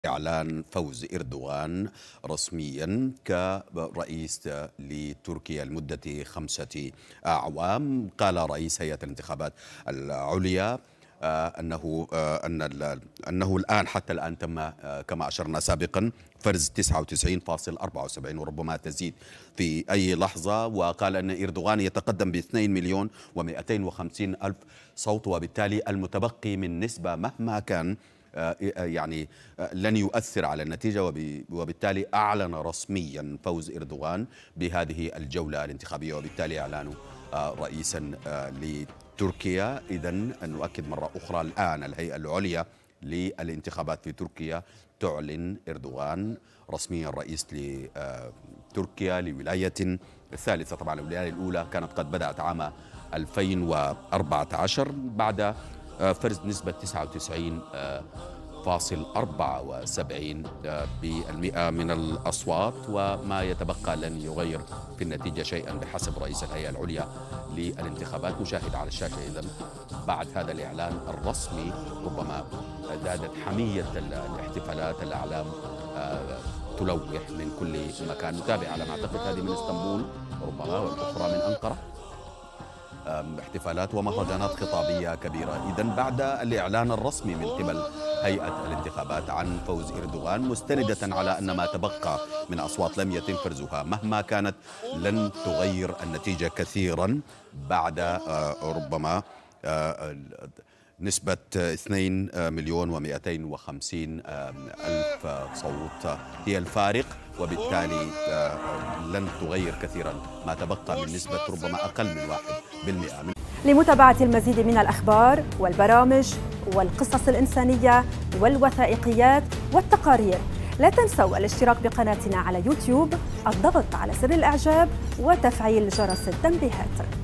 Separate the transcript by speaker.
Speaker 1: إعلان فوز إردوغان رسميا كرئيس لتركيا لمدة 5 أعوام. قال رئيس هيئة الانتخابات العليا أنه الآن حتى الآن تم كما أشرنا سابقا فرز 99.74 وربما تزيد في أي لحظة. وقال أن إردوغان يتقدم ب2,250,000 صوت، وبالتالي المتبقي من نسبة مهما كان يعني لن يؤثر على النتيجة، وبالتالي أعلن رسميا فوز إردوغان بهذه الجولة الانتخابية، وبالتالي إعلانه رئيسا لتركيا. إذن نؤكد مرة أخرى الآن الهيئة العليا للانتخابات في تركيا تعلن إردوغان رسميا رئيس لتركيا لولاية الثالثة. طبعا الولاية الأولى كانت قد بدأت عام 2014 بعد فرز نسبة 99.74% من الأصوات، وما يتبقى لن يغير في النتيجة شيئا بحسب رئيس الهيئة العليا للانتخابات. نشاهد على الشاشة إذن بعد هذا الإعلان الرسمي ربما زادت حمية الاحتفالات، الأعلام تلوح من كل مكان. نتابع على ما أعتقد هذه من اسطنبول ربما، والأخرى من أنقرة، احتفالات ومهرجانات خطابية كبيرة. إذن بعد الإعلان الرسمي من قبل هيئة الانتخابات عن فوز إردوغان، مستندة على أن ما تبقى من أصوات لم يتم فرزها مهما كانت لن تغير النتيجة كثيرا بعد ربما نسبة 2,250,000 صوت هي الفارق، وبالتالي لن تغير كثيرا ما تبقى من نسبة ربما أقل من 1%.
Speaker 2: لمتابعة المزيد من الأخبار والبرامج والقصص الإنسانية والوثائقيات والتقارير، لا تنسوا الاشتراك بقناتنا على يوتيوب، الضغط على زر الإعجاب وتفعيل جرس التنبيهات.